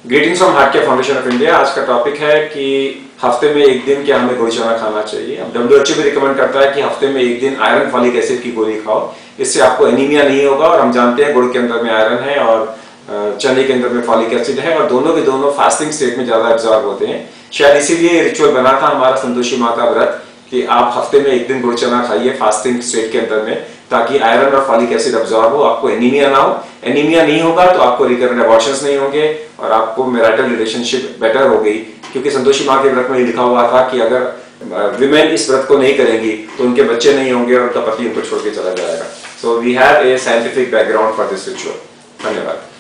Greetings from Heart Care Foundation of India. आज का topic है कि हफ्ते में एक दिन क्या हमें गुड़ चना खाना चाहिए। अब WHO भी रिकमेंड करता है कि हफ्ते में एक दिन आयरन फॉलिक एसिड की गोली खाओ, इससे आपको एनीमिया नहीं होगा। और हम जानते हैं गुड़ के अंदर में आयरन है और चने के अंदर में फॉलिक एसिड है और दोनों के दोनों फास्टिंग स्टेट में ज्यादा एब्जॉर्ब होते हैं। शायद इसीलिए रिचुअल बना था हमारा संतोषी माँ का व्रत कि आप हफ्ते में एक दिन गुड़ चना खाइए फास्टिंग स्टेट के अंदर में, ताकि आयरन और फॉलिक एसिड अब्सॉर्ब हो, आपको एनीमिया ना हो। एनीमिया नहीं होगा तो आपको रिकरेंट अबॉर्शंस नहीं होंगे और आपको मैरिटल रिलेशनशिप बेटर हो गई, क्योंकि संतोषी माँ के व्रत में लिखा हुआ था कि अगर विमेन इस व्रत को नहीं करेंगी तो उनके बच्चे नहीं होंगे और उनका पति उनको छोड़ के चला जाएगा। So we have a scientific background for this ritual. धन्यवाद।